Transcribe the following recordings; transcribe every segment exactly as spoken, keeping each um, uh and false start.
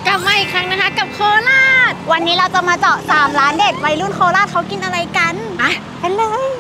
กลับมาอีกครั้งนะคะกับโคราชวันนี้เราจะมาเจาะสามร้านเด็ดวัยรุ่นโคราชเขากินอะไรกันอ่ะกันเลย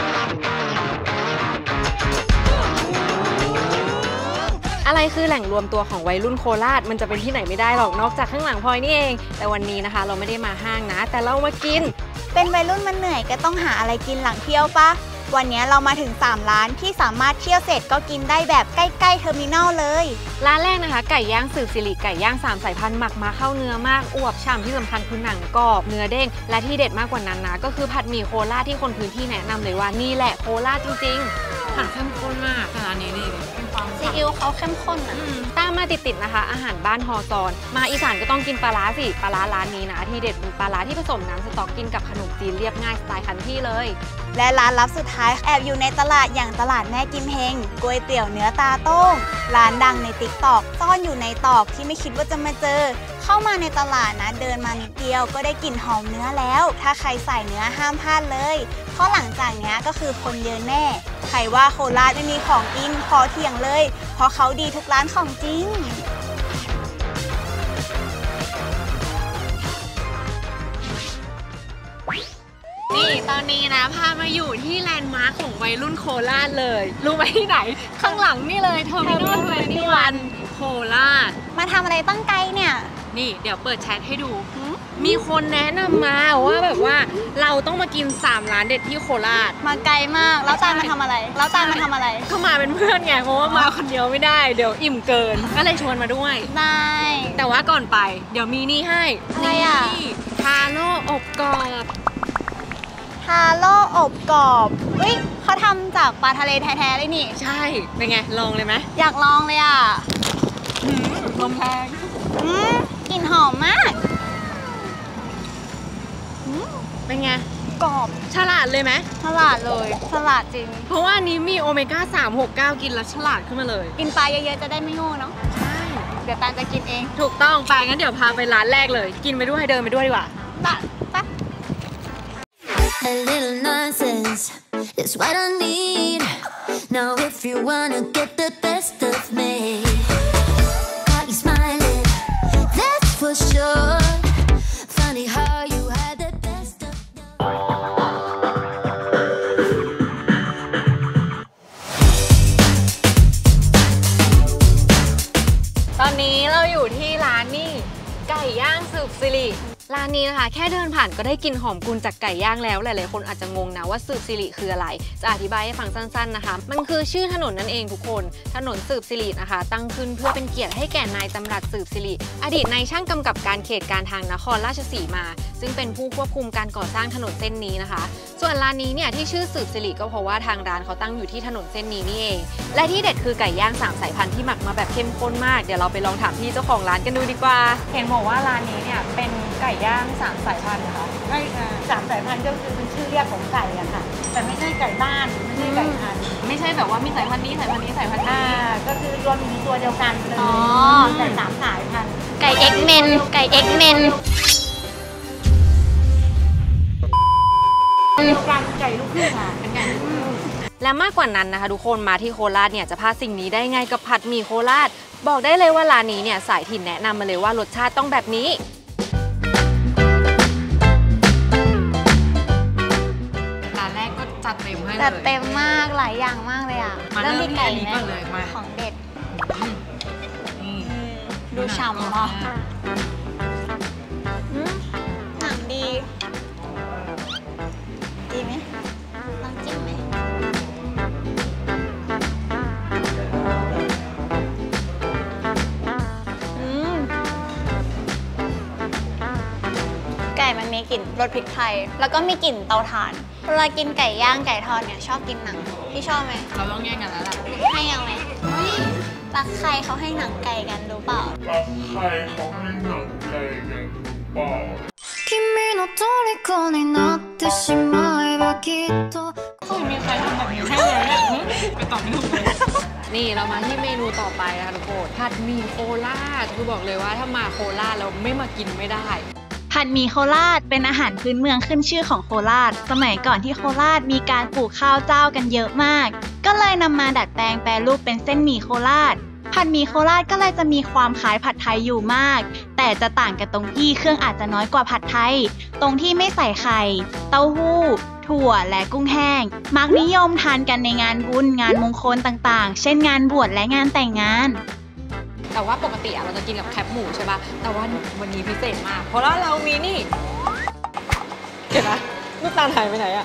อะไรคือแหล่งรวมตัวของวัยรุ่นโคราชมันจะเป็นที่ไหนไม่ได้หรอกนอกจากข้างหลังพลอยนี่เองแต่วันนี้นะคะเราไม่ได้มาห้างนะแต่เรามากินเป็นวัยรุ่นมันเหนื่อยก็ต้องหาอะไรกินหลังเที่ยวปะวันนี้เรามาถึงสามร้านที่สามารถเที่ยวเสร็จก็กินได้แบบใกล้ๆเทอร์มินอลเลยร้านแรกนะคะไก่ย่างสืบสิริไก่ย่างสามสายพันธุ์หมักมาเข้าเนื้อมากอวบฉ่ำที่สำคัญคือหนังกรอบเนื้อเด้งและที่เด็ดมากกว่านั้นนะก็คือผัดหมี่โคราชที่คนพื้นที่แนะนำเลยว่านี่แหละโคราชจริงๆผัดเข้มข้นมากร้านนี้นี่ซีอิ๊วเขาเข้มข้นอ่ะตามมาติดๆนะคะอาหารบ้านฮอซอนมาอีสานก็ต้องกินปลาร้าสิปลาร้าร้านนี้นะที่เด็ดเป็นปลาร้าที่ผสมน้ำสต๊อกกินกับขนมจีนเรียบง่ายสไตล์คันที่เลยและร้านลับสุดท้ายแอบอยู่ในตลาดอย่างตลาดแม่กิมเฮงก๋วยเตี๋ยวเนื้อตาโต้งร้านดังในติ๊กต็อกซ่อนอยู่ในตอกที่ไม่คิดว่าจะมาเจอเข้ามาในตลาดนะเดินมานิดเดียวก็ได้กลิ่นหอมเนื้อแล้วถ้าใครใส่เนื้อห้ามพลาดเลยเพราะหลังจากนี้ก็คือคนเยอะแน่ใครว่าโคราชไม่มีของกินขอเถียงเลยเพราะเขาดีทุกร้านของจริงนี่ตอนนี้นะพามาอยู่ที่แลนด์มาร์คของวัยรุ่นโคราชเลยรู้ไหมที่ไหนข้างหลังนี่เลยเทอร์มินอลเทเวนตี้วันโคราชมาทำอะไรตั้งไกลเนี่ยนี่เดี๋ยวเปิดแชทให้ดูมีคนแนะนำมาว่าแบบว่าเราต้องมากินสามร้านเด็ดที่โคราชมาไกลมากแล้วตามมาทำอะไรแล้วตามมาทำอะไรก็มาเป็นเพื่อนไงเพราะว่ามาคนเดียวไม่ได้เดี๋ยวอิ่มเกินก็เลยชวนมาด้วยได้แต่ว่าก่อนไปเดี๋ยวมีนี่ให้อะไรอ่ะทาโร่อบกรอบทาโร่อบกรอบเฮ้ยเขาทำจากปลาทะเลแท้ๆเลยนี่ใช่เป็นไงลองเลยไหมอยากลองเลยอ่ะลมแพงกลิ่นหอมมากเป็นไงกรอบฉลาดเลยไหมฉลาดเลยฉลาดจริงเพราะว่านี้มีโอเมก้าสาม หก เก้ากินแล้วฉลาดขึ้นมาเลยกินปลาเยอะๆจะได้ไม่โง่เนาะใช่เดี๋ยวตาจะกินเองถูกต้องไปงั้นเดี๋ยวพาไปร้านแรกเลยกินไปด้วยเดินไปด้วยดีกว่าปะปะ A little nonsense is what I need. Now if you wanna get the best of me, got you smiling, that's for sure. Funny how you had the best of me. ตอนนี้เราอยู่ที่ร้านนี่ไก่ย่างสืบสิริร้านนี้นะคะแค่เดินผ่านก็ได้กลิ่นหอมกุนจากไก่ย่างแล้วหลายๆคนอาจจะงงนะว่าสืบสิริคืออะไรจะอธิบายให้ฟังสั้นๆนะคะมันคือชื่อถนนนั่นเองทุกคนถนนสืบสิรินะคะตั้งขึ้นเพื่อเป็นเกียรติให้แก่นายจำรัดสืบสิริอดีตนายช่างกำกับการเขตการทางนครราชสีมาซึ่งเป็นผู้ควบคุมการก่อสร้างถนนเส้นนี้นะคะส่วนร้านนี้เนี่ยที่ชื่อสืบสิริก็เพราะว่าทางร้านเขาตั้งอยู่ที่ถนนเส้นนี้นี่เองและที่เด็ดคือไก่ย่างสามสายพันธุ์ที่หมักมาแบบเข้มข้นมากเดี๋ยวเราไปลองถามพี่เจ้าของร้านกันดูดีกว่าเห็นบอกว่าร้านนี้เนี่ยเป็นไก่ย่างสามสายพันธุ์นะคะใช่ค่ะสามสายพันธุ์ก็คือเป็นชื่อเรียกของไก่อะค่ะแต่ไม่ใช่ไก่บ้านไม่ใช่ไก่พันธุ์ไม่ใช่แบบว่ามีสายพันธุ์นี้สายพันธุ์นี้สายพันธุ์นี้ก็คือรวมอยู่ในตัวเดียวกันเลยแต่สามสายพันธุ์ไก่เอ็กเมนไก่เอ็กเมนการไก่ลูกครึ่งค่ะเป็นไงและมากกว่านั้นนะคะทุกคนมาที่โคราชเนี่ยจะพลาดสิ่งนี้ได้ไงกับผัดหมี่โคราชบอกได้เลยว่าร้านนี้เนี่ยสายถิ่นแนะนำมาเลยว่ารสชาติต้องแบบนี้ร้านแรกก็จัดเต็มให้เลยจัดเต็มมากหลายอย่างมากเลยอ่ะเริ่มที่ไก่นี้ก่อนเลยมาของเด็ดดูฉ่ำอ่ะหนังดีดีไหมลองจิ้มไหมไก่มันมีกลิ่นรสพริกไทยแล้วก็มีกลิ่นเตาถ่านเวลากินไก่ย่างไก่ทอดเนี่ยชอบกินหนังพี่ชอบไหมเราต้องแย่งกันแล้วล่ะให้ยังไหมรักใครเขาให้หนังไก่กันรู้เปล่ารักใครเขาให้หนังไก่กันรู้เปล่า君の虜になってしまえばきっとไม่มีใครทำแบบนี้ให้เลยไปตอบไม่ถูกเลยนี่เรามาที่เมนูต่อไปนะคะทุกคนผัดหมี่โคราชคือบอกเลยว่าถ้ามาโคราชเราไม่มากินไม่ได้ผัดหมี่โคราชเป็นอาหารพื้นเมืองขึ้นชื่อของโคราชสมัยก่อนที่โคราชมีการปลูกข้าวเจ้ากันเยอะมากก็เลยนำมาดัดแปลงแปรรูปเป็นเส้นหมี่โคราชผัดหมี่โคราชก็เลยจะมีความคล้ายผัดไทยอยู่มาก แต่จะต่างกันตรงที่เครื่องอาจจะน้อยกว่าผัดไทย ตรงที่ไม่ใส่ไข่ เต้าหู้ ถั่ว และกุ้งแห้ง มักนิยมทานกันในงานบุญงานมงคลต่างๆ เช่นงานบวชและงานแต่งงานแต่ว่าปกติอะเราจะกินกับแคบหมูใช่ปะแต่ว่าวันนี้พิเศษมาก เพราะว่าเรามีนี่เห็นไหมลูกตาลหายไปไหนอะ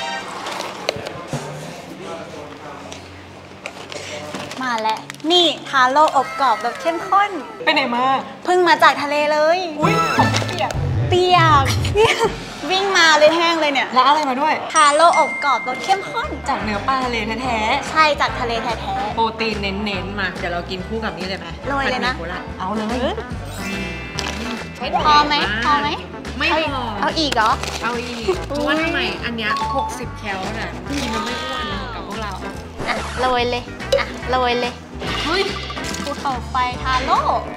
มาแล้วนี่ทาโร่อบกรอบแบบเข้มข้นไปไหนมาเพิ่งมาจากทะเลเลยอุ้ยของเปียกเปียกเนี่ยวิ่งมาเลยแห้งเลยเนี่ยแล้วอะไรมาด้วยทาโร่อบกรอบรสเข้มข้นจากเนื้อปลาทะเลแท้ใช่จากทะเลแท้ๆโปรตีนเน้นๆมาเดี๋ยวเรากินคู่กับนี้เลยไหมโรยเลยนะผัดหมี่โคราชเอาเลยๆพอไหมพอไหมไม่พอเอาอีกเหรอเอาอีกเพราะว่าทำไมอันเนี้ยหกสิบแคลน่ะกินมันไม่อ้วนกับพวกเราอ่ะโรยเลย อ่ะโรยเลยเฮ้ยภูเขาไฟทาโร่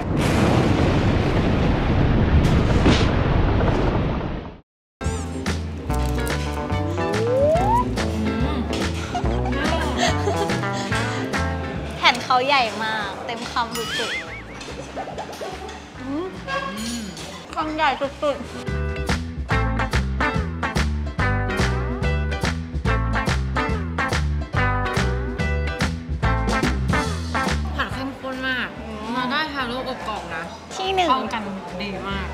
แผ่นเขาใหญ่มาก เต็มคำสุดๆอืมคำใหญ่สุดๆผัดเข้มข้นมากมาได้ทาโร่อบกรอบนะที่หนึ่งเข้ากันดีมาก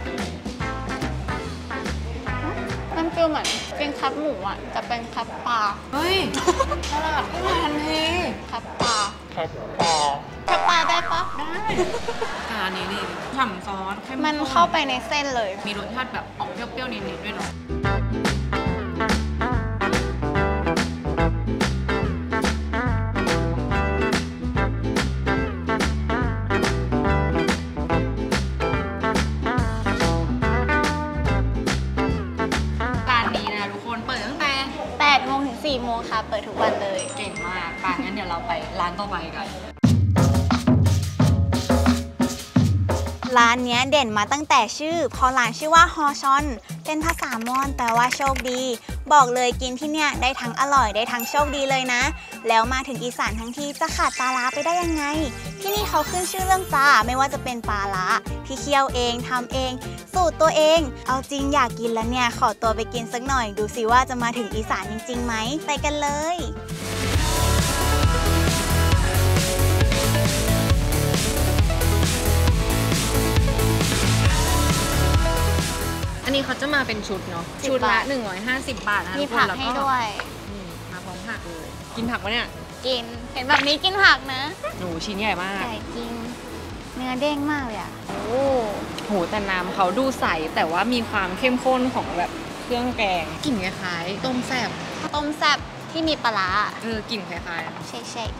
มันฟีลเหมือนเป็นคับหมูอ่ะแต่เป็นคับปลาเฮ้ยตลาดขึ้นมาทันทีคับปลาครับปลาคับปลาได้ปะได้จานนี้นี่ฉ่ำซอสเข้มข้นมันเข้าไปในเส้นเลยมีรสชาติแบบออกเปรี้ยวๆนิดๆด้วยเนาะร้านนี้นะทุกคนเปิดตั้งแต่แปดโมงถึงสี่โมงค่ะ เปิดทุกวันเลยเก่งมากป่ะงั้นเดี๋ยวเราไปร้านต่อไปกันร้านเนี้ยเด่นมาตั้งแต่ชื่อเพอร้านชื่อว่าฮอชอน เป็นภาษามอญแปลว่าโชคดี บอกเลยกินที่เนี่ยได้ทั้งอร่อยได้ทั้งโชคดีเลยนะ แล้วมาถึงอีสานทั้งทีจะขาดปลาร้าไปได้ยังไง ที่นี่เขาขึ้นชื่อเรื่องปลาไม่ว่าจะเป็นปลาร้าที่เคี่ยวเองทำเอง สูตรตัวเอง เอาจริงอยากกินแล้วเนี่ยขอตัวไปกินสักหน่อยดูสิว่าจะมาถึงอีสานจริงๆไหมไปกันเลยอันนี้เขาจะมาเป็นชุดเนาะสิบชุดละบาทหนึ่งร้อยห้าสิบบาทนะมีทุคนผักแล้วให้ด้วยอืมมาพร้อมผักเลย กินผักปะเนี่ยกิน เห็นแบบนี้กินผักนะหนูชิ้นใหญ่มากไก่จริง เนื้อเด้งมากเลยอ่ะ โอ้โหแต่น้ำเขาดูใสแต่ว่ามีความเข้มข้นของแบบเครื่องแกงกลิ่นคล้ายๆต้มแซ่บต้มแซ่บที่มีปลาร้าเออกลิ่นคล้ายๆอะใช่ใช่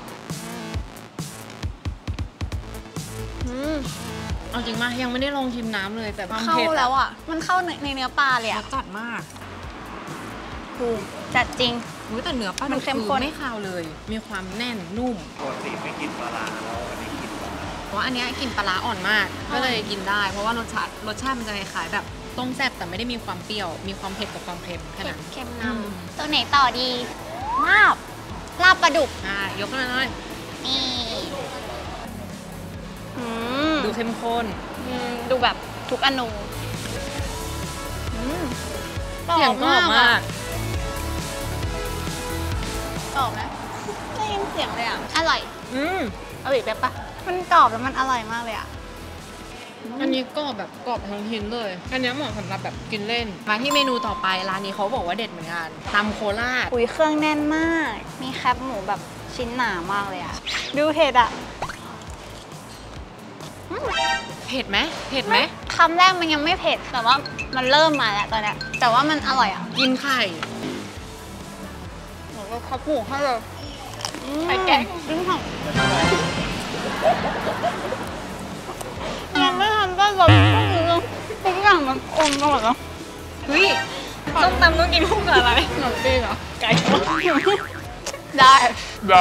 อืมเอาจริงมายังไม่ได้ลองชิมน้ำเลยแต่ความเข้าเผ็ดแล้วอ่ะ มันเข้าในในเนื้อปลาเลยรอ่ะสจัดมากถูกจัดจริงอุ๊ยแต่เนื้อปลามันดุกเข้มคือข้นไม่คาวเลย มีความแน่นนุ่มปกติไม่กินปลาร้าแล้วอันนี้กินปลาร้าเพราะว่าอันเนี้ยกลิ่นปลาร้าอ่อนมาก ก็เลยกินได้ เพราะว่ารสชาติรสชาติมันจะคล้ายๆแบบต้มแซ่บแต่ไม่ได้มีความเปรี้ยว มีความเผ็ดกับความเค็มแค่เผ็ดนั้นเค็มอืนมำตัวไหนต่อดีลาบ ลาบปลาดุกอ่ายกขึ้นมาเลยนี่อืมดูเข้มข้นอืมดูแบบทุกอนูอืมเสียงกรอบมากกรอบไหมได้ยินเสียงเลยอ่ะ อร่อยอืมเอาอีกได้ปะมันกรอบแล้วมันอร่อยมากเลยอ่ะอันนี้กรอบแบบกรอบทั้งชิ้นเลย อันนี้เหมาะสำหรับแบบกินเล่น มาที่เมนูต่อไปร้านนี้เขาบอกว่าเด็ดเหมือนกันตำโคราชอุ้ยเครื่องแน่นมาก มีแคบหมูแบบชิ้นหนามากเลยอ่ะ ดูเผ็ดอ่ะเผ็ดไหมเผ็ดไหมคำแรกมันยังไม่เผ็ด แต่ว่ามันเริ่มมาแล้วตอนเนี้ยแต่ว่ามันอร่อยอ่ะกินไข่หนูก็แคบหมูให้เลยไข่แกงจิ้มหอมยังไม่ทันได้รสก็คือทุกอย่างมันอมไปหมดแล้วเฮ้ยส้มตำต้องกินคู่กับอะไรขนมจีนเหรอ ไก่ได้ได้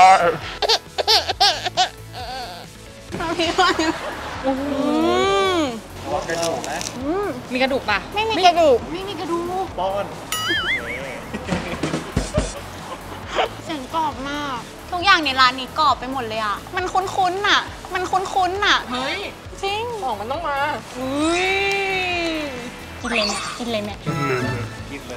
ทำพี่ว่าอืมลองกระดูกนะมีกระดูกปะไม่มีกระดูกไม่มีกระดูกป้อนเสียงกรอบมากกทุกอย่างในร้านนี้กรอบไปหมดเลยอ่ะมันคุ้นๆอ่ะมันคุ้นๆอ่ะเฮ้ยจริงของมันต้องมาอุ้ยกินเลยเนี่ยกินเลยเนี่ยกินเลย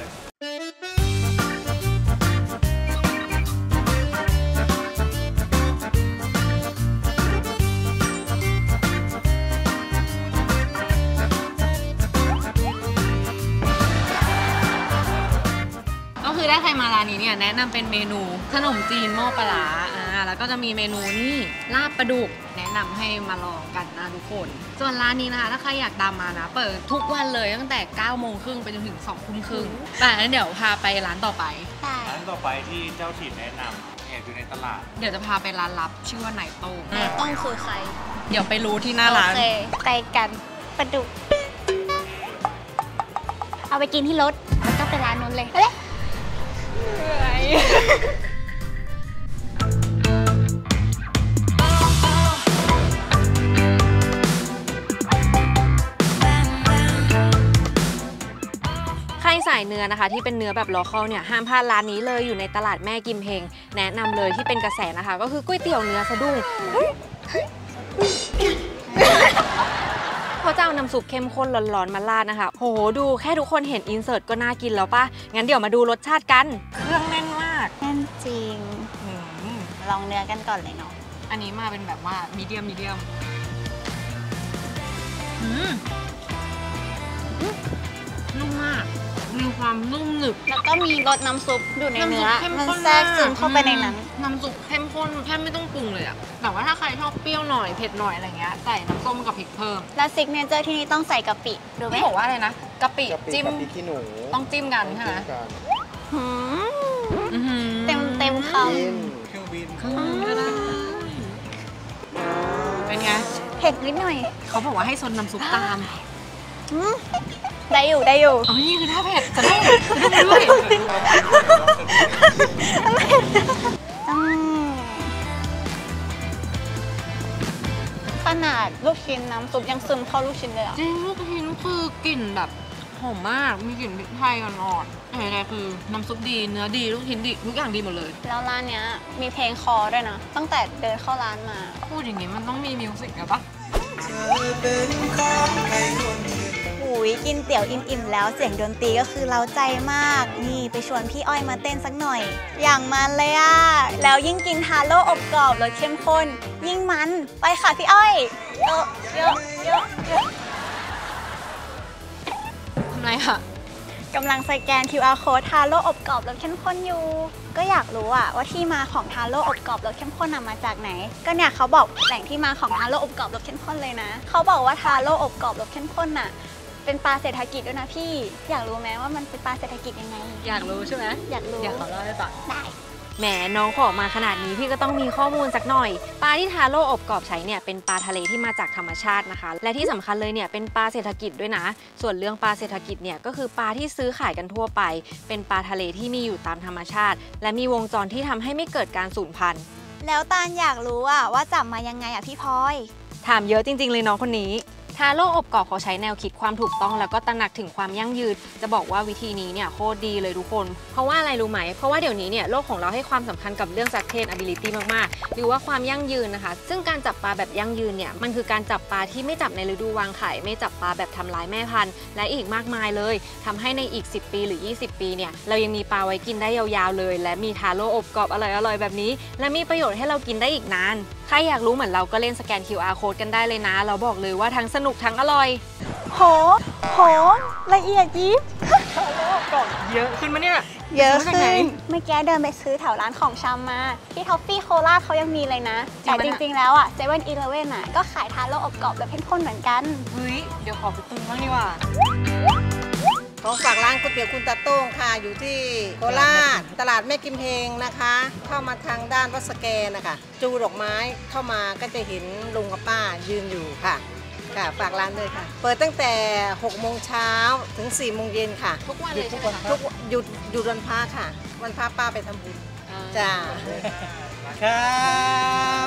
ก็คือได้ใครมาร้านนี้เนี่ยแนะนำเป็นเมนูขนมจีนหม้อปลาร้าอ่าแล้วก็จะมีเมนูนี่ลาบปลาดุกแนะนำให้มาลองกันนะทุกคน ส่วนร้านนี้นะคะถ้าใครอยากตามมานะเปิดทุกวันเลยตั้งแต่เก้าโมงครึ่งไปจนถึงสองทุ่มครึ่งแต่งั้นเดี๋ยวพาไปร้านต่อไปได้ร้านต่อไปที่เจ้าถิ่นแนะนำเนี่ยอยู่ในตลาดเดี๋ยวจะพาไปร้านลับชื่อว่าไหนโต้งไหนต้องคือใครเดี๋ยวไปรู้ที่หน้าร้านโอเคไปกันปลาดุกเอาไปกินที่รถแล้วก็ไปร้านนู้นเลยเฮ้ยใครสายเนื้อนะคะที่เป็นเนื้อแบบโลคอลเนี่ยห้ามพลาดร้านนี้เลยอยู่ในตลาดแม่กิมเฮงแนะนำเลยที่เป็นกระแสนะคะก็คือก๋วยเตี๋ยวเนื้อสะดุ้งเขาจะเอาน้ำซุปเข้มข้นร้อนๆมาราดนะคะโหดูแค่ทุกคนเห็นอินเสิร์ตก็น่ากินแล้วป่ะงั้นเดี๋ยวมาดูรสชาติกันเครื่องแน่นมากแน่นจริงอืมลองเนื้อกันก่อนเลยเนาะอันนี้มาเป็นแบบว่ามีเดียมมีเดียมอืมนุ่มมากมีความนุ่มหนึบแล้วก็มีรสน้ำซุปอยู่ในเนื้อำซุปมันข้แทรกซึมเข้าไปในนั้นน้ำซุปเข้มข้นแทบไม่ต้องปรุงเลยอะแต่ว่าถ้าใครชอบเปรี้ยวหน่อยเผ็ดหน่อยอะไรเงี้ยใส่น้ำส้มกับพริกเพิ่มแล้วซิกเนเจอร์ที่นี่ต้องใส่กะปิดูไหมไม่บอกว่าอะไรนะกะปิกะปิจิ้มกับพริกขี้หนูต้องจิ้มกันใช่ไหมจิ้กันหืมอื้อหือเต็มเต็มคกินเครื่องบินเครื่องก็ได้เป็นไงำเผ็ดนิดหน่อยเขาบอกว่าให้ซนน้ำซุปตามหืมได้อยู่ได้อยู่อ๋อนี่คือถ้าเผ็ดจะได้จะได้ด้วยอืมขนาดลูกชิ้นน้ำซุปยังซึมเข้าลูกชิ้นเลยอ่ะจริงลูกชิ้นคือกลิ่นแบบหอมมากมีกลิ่นพริกไทยอ่อนๆอะไรๆคือน้ำซุปดีเนื้อดีลูกชิ้นดีทุกอย่างดีหมดเลยแล้วร้านเนี้ยมีเพลงคอด้วยนะ ตั้งแต่เดินเข้าร้านมาพูดอย่างนี้มันต้องมีมิวสิกอะปะอุ๋ยกินเตี๋ยวอิ่มๆแล้วเสียงดนตรีก็คือเร้าใจมาก นี่ไปชวนพี่อ้อยมาเต้นสักหน่อย อย่างมันเลยอ่ะ แล้วยิ่งกินทาโร่อบกรอบรสเข้มข้น ยิ่งมันไปค่ะพี่อ้อยเยอะเยอะเยอะเยอะทำไรอะกำลังสแกน คิว อาร์ code ทาโร่อบกรอบรสเข้มข้นอยู่ ก็อยากรู้อะว่าที่มาของทาโร่อบกรอบรสเข้มข้นน่ะมาจากไหน ก็เนี่ยเขาบอกแหล่งที่มาของทาโร่อบกรอบรสเข้มข้นเลยนะ เขาบอกว่าทาโร่อบกรอบรสเข้มข้นน่ะเป็นปลาเศรษฐกิจด้วยนะพี่ อยากรู้ไหมว่ามันเป็นปลาเศรษฐกิจยังไงอยากรู้ใช่ไหมอยากรู้อยากขอเล่าให้ฟังได้แหมน้องขอมาขนาดนี้พี่ก็ต้องมีข้อมูลสักหน่อยปลาที่ทาโร่อบกรอบใช้เนี่ยเป็นปลาทะเลที่มาจากธรรมชาตินะคะ และที่สำคัญเลยเนี่ยเป็นปลาเศรษฐกิจด้วยนะ ส่วนเรื่องปลาเศรษฐกิจเนี่ยก็คือปลาที่ซื้อขายกันทั่วไป เป็นปลาทะเลที่มีอยู่ตามธรรมชาติ และมีวงจรที่ทำให้ไม่เกิดการสูญพันธุ์แล้วตาลอยากรู้อะว่าจับมายังไงอะพี่พลอยถามเยอะจริงๆเลยน้องคนนี้ทาโร่อบกรอบเขาใช้แนวคิดความถูกต้องแล้วก็ตระหนักถึงความยั่งยืนจะบอกว่าวิธีนี้เนี่ยโคตรดีเลยทุกคนเพราะว่าอะไรรู้ไหมเพราะว่าเดี๋ยวนี้เนี่ยโลกของเราให้ความสำคัญกับเรื่อง sustainability มากๆหรือว่าความยั่งยืนนะคะซึ่งการจับปลาแบบยั่งยืนเนี่ยมันคือการจับปลาที่ไม่จับในฤดูวางไข่ไม่จับปลาแบบทำร้ายแม่พันธุ์และอีกมากมายเลยทำให้ในอีกสิบปีหรือยี่สิบปีเนี่ยเรายังมีปลาไว้กินได้ยาวๆเลยและมีทาโร่อบกรอบอร่อยๆแบบนี้และมีประโยชน์ให้เรากินได้อีกนานใครอยากรู้เหมือนเราก็เล่นสแกน คิว อาร์ code กันได้เลยนะเราบอกเลยว่าทั้งสนุกทั้งอร่อยโห โห ละเอียดยิบเยอะขึ้นมั้ยเนี่ยเยอะซื้อมาจากไหขึ้นน เมื่อกี้เดินไปซื้อแถวร้านของชำมา ที่ท็อฟฟี่โคราชเขายังมีเลยนะจริงแต่ปะจเนี่ยริงๆแล้วอ่ะเซเว่นอีเลฟเว่นอ่ะ ก็ขายทาโร่อบกรอบแบบเข้มข้นเหมือนกันเฮ้ยเดี๋ยวขอไปตุนบ้างดีกว่าของฝากร้านก๋วยเตี๋ยวคุณตาโต้งค่ะอยู่ที่โคราชตลาดแม่กิมเฮงนะคะ เข้ามาทางด้านวัดสแกนนะคะจูดอกไม้เข้ามาก็จะเห็นลุงกับป้ายืนอยู่ค่ะค่ะฝากร้านด้วยค่ะ เปิดตั้งแต่หกโมงเช้าถึงสี่โมงเย็นค่ะทุกวันเลยใช่ไหมคะทุกหยุดหยุดวันพระค่ะ วันพระป้าไปทำบุญจ้าครับ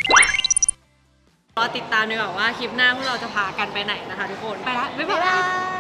รอติดตามดีกว่าว่าคลิปหน้าพวกเราจะพากันไปไหนนะคะทุกคน ไปละบ๊ายบ๊ายบาบาย ย